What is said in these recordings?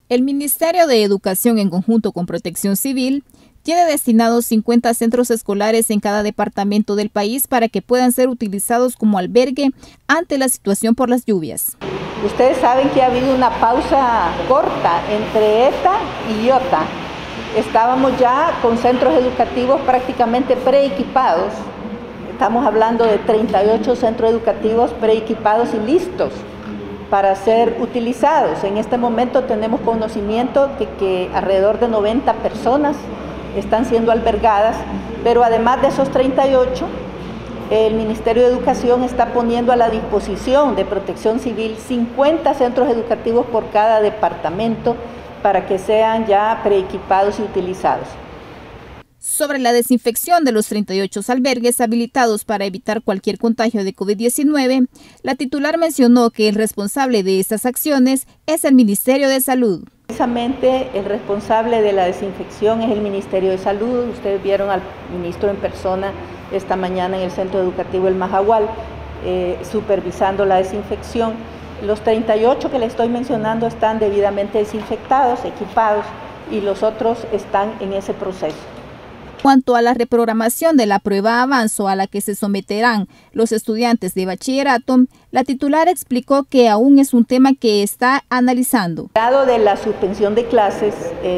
El Ministerio de Educación, en conjunto con Protección Civil, tiene destinados 50 centros escolares en cada departamento del país para que puedan ser utilizados como albergue ante la situación por las lluvias. Ustedes saben que ha habido una pausa corta entre ETA y IOTA. Estábamos ya con centros educativos prácticamente preequipados. Estamos hablando de 38 centros educativos preequipados y listos para ser utilizados. En este momento tenemos conocimiento de que alrededor de 90 personas están siendo albergadas, pero además de esos 38, el Ministerio de Educación está poniendo a la disposición de Protección Civil 50 centros educativos por cada departamento para que sean ya preequipados y utilizados. Sobre la desinfección de los 38 albergues habilitados para evitar cualquier contagio de COVID-19, la titular mencionó que el responsable de estas acciones es el Ministerio de Salud. Precisamente el responsable de la desinfección es el Ministerio de Salud. Ustedes vieron al ministro en persona esta mañana en el Centro Educativo El Majagual, supervisando la desinfección. Los 38 que le estoy mencionando están debidamente desinfectados, equipados, y los otros están en ese proceso. Cuanto a la reprogramación de la prueba Avanzo a la que se someterán los estudiantes de bachillerato, la titular explicó que aún es un tema que está analizando. Dado de la suspensión de clases,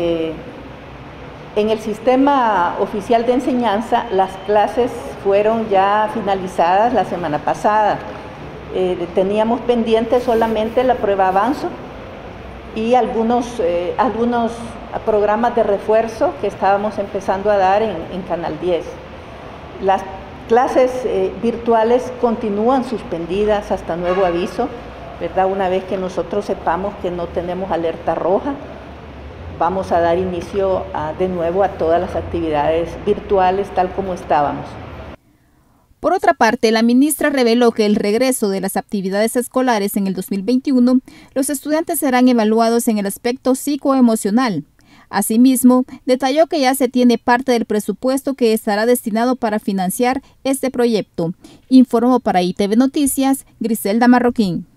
en el sistema oficial de enseñanza, las clases fueron ya finalizadas la semana pasada. Teníamos pendiente solamente la prueba Avanzo y algunos programas de refuerzo que estábamos empezando a dar en Canal 10. Las clases virtuales continúan suspendidas hasta nuevo aviso, ¿verdad? Una vez que nosotros sepamos que no tenemos alerta roja, vamos a dar inicio de nuevo a todas las actividades virtuales tal como estábamos. Por otra parte, la ministra reveló que el regreso de las actividades escolares en el 2021, los estudiantes serán evaluados en el aspecto psicoemocional. Asimismo, detalló que ya se tiene parte del presupuesto que estará destinado para financiar este proyecto. Informó para ITV Noticias, Griselda Marroquín.